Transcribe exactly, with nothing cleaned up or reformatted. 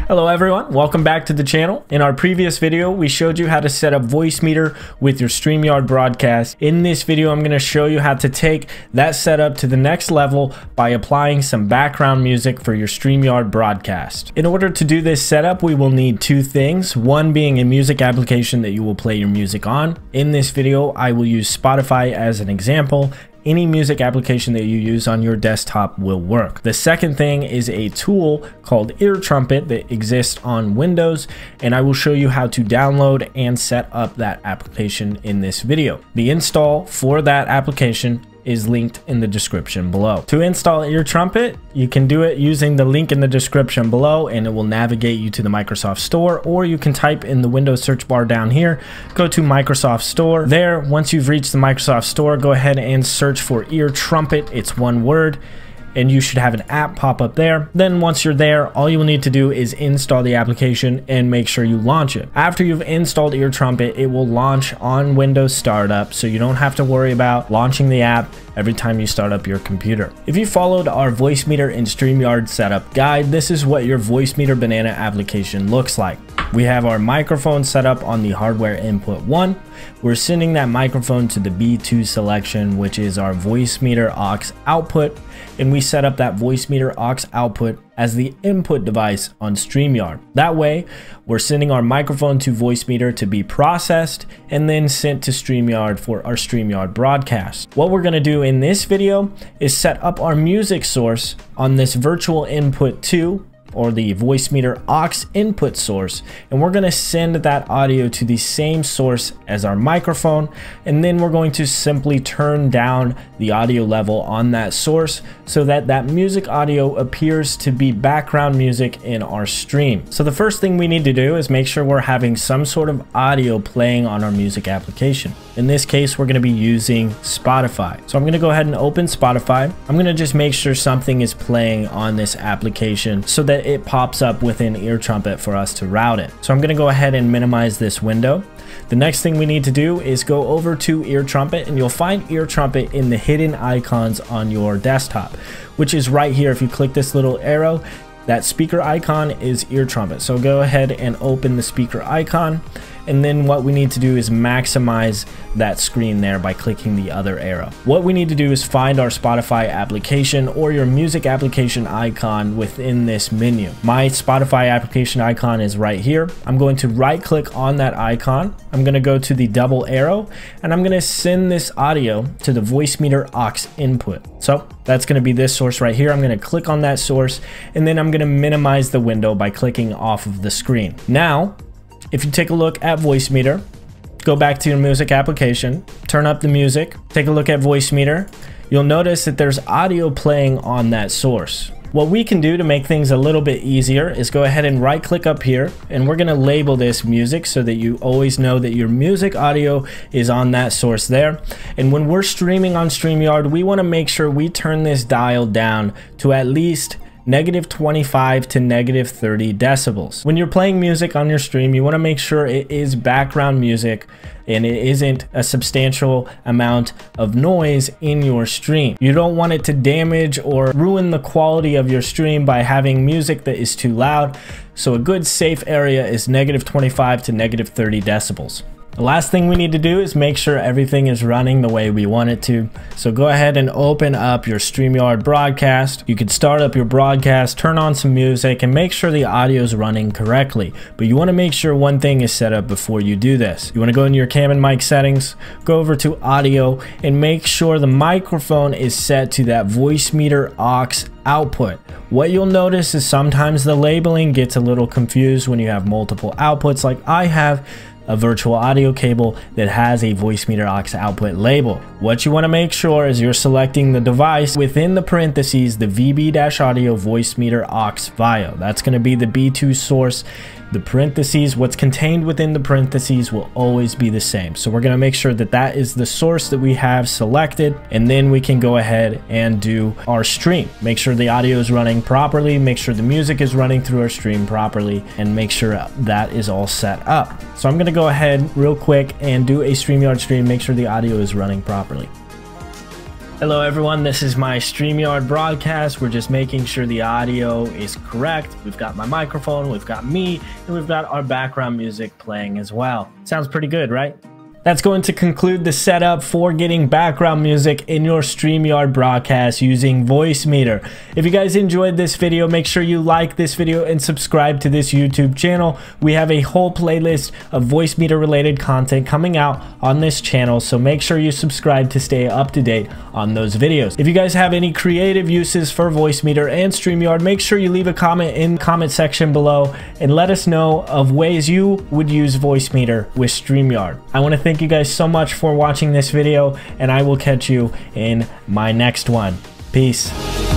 Hello everyone, welcome back to the channel. In our previous video, we showed you how to set up VoiceMeeter with your StreamYard broadcast. In this video, I'm going to show you how to take that setup to the next level by applying some background music for your StreamYard broadcast. In order to do this setup, we will need two things, one being a music application that you will play your music on. In this video, I will use Spotify as an example. Any music application that you use on your desktop will work. The second thing is a tool called Ear Trumpet that exists on Windows, and I will show you how to download and set up that application in this video. The install for that application is linked in the description below. To install Ear Trumpet, you can do it using the link in the description below and it will navigate you to the Microsoft Store, or you can type in the Windows search bar down here, go to Microsoft Store. There, once you've reached the Microsoft Store, go ahead and search for Ear Trumpet. It's one word, and you should have an app pop up there. Then once you're there, all you will need to do is install the application and make sure you launch it. After you've installed Ear Trumpet, it will launch on Windows Startup, so you don't have to worry about launching the app every time you start up your computer. If you followed our VoiceMeeter and StreamYard setup guide, this is what your VoiceMeeter Banana application looks like. We have our microphone set up on the hardware input one. We're sending that microphone to the B two selection, which is our VoiceMeeter aux output, and we set up that VoiceMeeter aux output as the input device on StreamYard. That way, we're sending our microphone to VoiceMeeter to be processed and then sent to StreamYard for our StreamYard broadcast. What we're gonna do in this video is set up our music source on this virtual input two, or the VoiceMeeter aux input source, and we're going to send that audio to the same source as our microphone, and then we're going to simply turn down the audio level on that source so that that music audio appears to be background music in our stream. So the first thing we need to do is make sure we're having some sort of audio playing on our music application. In this case, we're going to be using Spotify. So I'm going to go ahead and open Spotify. I'm going to just make sure something is playing on this application so that it pops up within Ear Trumpet for us to route it. So I'm going to go ahead and minimize this window. The next thing we need to do is go over to Ear Trumpet, and you'll find Ear Trumpet in the hidden icons on your desktop, which is right here. If you click this little arrow, that speaker icon is Ear Trumpet. So go ahead and open the speaker icon. And then what we need to do is maximize that screen there by clicking the other arrow. What we need to do is find our Spotify application or your music application icon within this menu. My Spotify application icon is right here. I'm going to right click on that icon. I'm going to go to the double arrow and I'm going to send this audio to the VoiceMeeter aux input. So that's going to be this source right here. I'm going to click on that source and then I'm going to minimize the window by clicking off of the screen. Now, if you take a look at VoiceMeeter, go back to your music application, turn up the music, take a look at VoiceMeeter, you'll notice that there's audio playing on that source. What we can do to make things a little bit easier is go ahead and right click up here, and we're gonna label this music so that you always know that your music audio is on that source there. And when we're streaming on StreamYard, we wanna make sure we turn this dial down to at least negative twenty-five to negative thirty decibels. When you're playing music on your stream, you want to make sure it is background music and it isn't a substantial amount of noise in your stream. You don't want it to damage or ruin the quality of your stream by having music that is too loud. So a good safe area is negative twenty-five to negative thirty decibels. The last thing we need to do is make sure everything is running the way we want it to. So go ahead and open up your StreamYard broadcast. You can start up your broadcast, turn on some music, and make sure the audio is running correctly. But you want to make sure one thing is set up before you do this. You want to go into your cam and mic settings, go over to audio, and make sure the microphone is set to that VoiceMeeter aux output. What you'll notice is sometimes the labeling gets a little confused when you have multiple outputs, like I have a virtual audio cable that has a VoiceMeeter aux output label. What you want to make sure is you're selecting the device within the parentheses, the V B-audio VoiceMeeter aux V I O. That's going to be the B two source. The parentheses, what's contained within the parentheses will always be the same. So we're going to make sure that that is the source that we have selected, and then we can go ahead and do our stream. Make sure the audio is running properly, make sure the music is running through our stream properly, and make sure that is all set up. So I'm going to go ahead real quick and do a StreamYard stream, make sure the audio is running properly. Hello everyone, this is my StreamYard broadcast. We're just making sure the audio is correct. We've got my microphone, we've got me, and we've got our background music playing as well. Sounds pretty good, right? That's going to conclude the setup for getting background music in your StreamYard broadcast using VoiceMeeter. If you guys enjoyed this video, make sure you like this video and subscribe to this YouTube channel. We have a whole playlist of VoiceMeeter related content coming out on this channel, so make sure you subscribe to stay up to date on those videos. If you guys have any creative uses for VoiceMeeter and StreamYard, make sure you leave a comment in the comment section below and let us know of ways you would use VoiceMeeter with StreamYard. I want to thank Thank you guys so much for watching this video, and I will catch you in my next one. Peace.